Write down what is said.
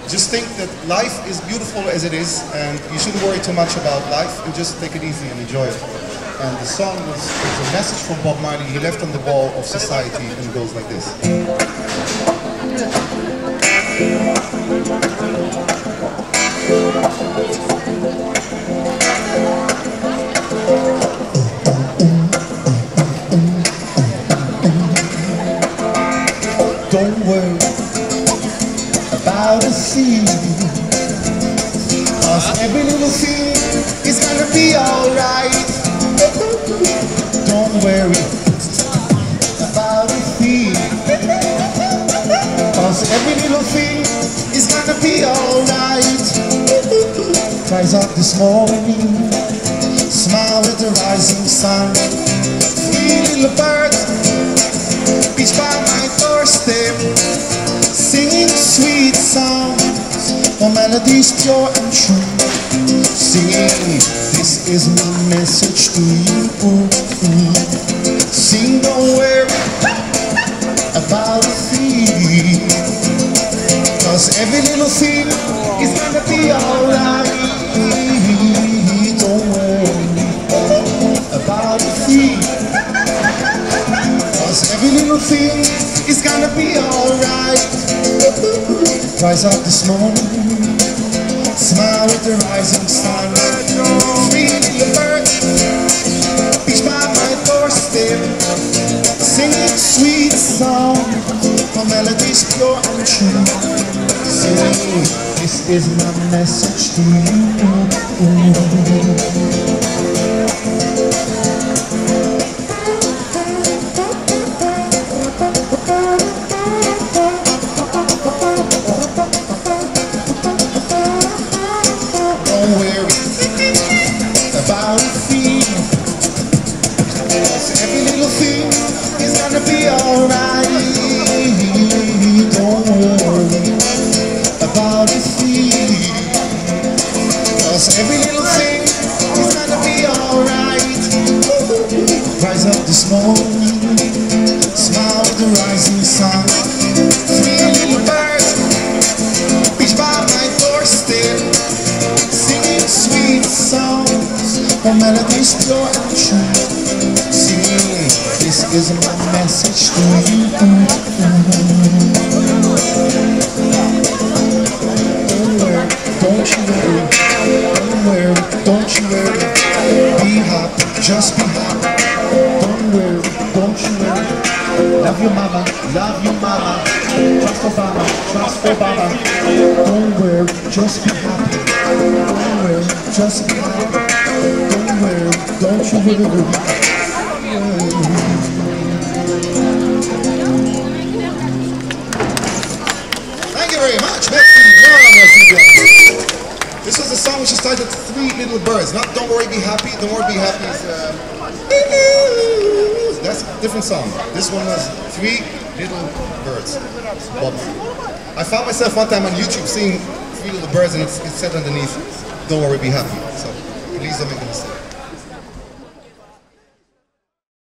just think that life is beautiful as it is, and you shouldn't worry too much about life, and just take it easy and enjoy it. And the song is a message from Bob Marley. He left on the wall of society, and it goes like this. Don't worry about a thing, 'cause every little thing is gonna be alright. Don't worry about a thing, 'cause every little thing is gonna be alright. Rise up this morning, smile with the rising sun. Three little birds beach by my doorstep, singing sweet songs, for melodies pure and true. Singing, this is my message to you. Sing, don't worry about a thing, 'cause every little thing is gonna be alright. Don't worry about a thing, 'cause every little thing is gonna be alright. Rise up this morning, smile with the rising sun. Three little birds beach by my doorstep, singing sweet songs, for melodies pure and true. Sing, this is my message to you. About a thing, 'cause every little thing is gonna be alright. Don't worry about a thing, 'cause every little thing is gonna be alright. Rise up this morning, smile with the rising sun. Three little birds beach by my doorstep, singing sweet songs, for melodies pure and true. Singing, this is my message to you. Don't you worry, don't worry, don't you worry. Be happy, just be happy. Don't worry, don't you worry. Love your mama, love your mama. Trust Obama, trust Obama. Don't worry, just be happy. Don't worry, just be happy. Don't worry, don't you worry. Thank you very much. Merci bien, merci bien. This was a song which is titled Three Little Birds. Not Don't Worry, Be Happy. Don't Worry, Be Happy is that's a different song. This one was Three Little Birds. Bob. I found myself one time on YouTube seeing Three Little Birds, and it said underneath, Don't Worry, Be Happy. So please don't make a mistake.